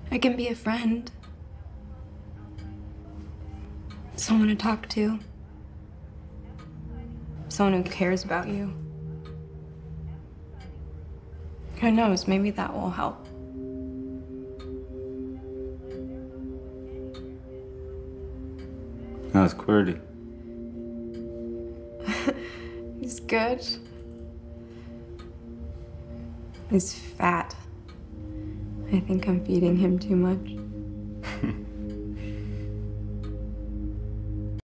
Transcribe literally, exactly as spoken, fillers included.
I can be a friend. Someone to talk to. Someone who cares about you. Who knows, maybe that will help. How's QWERTY? He's good. He's fat. I think I'm feeding him too much.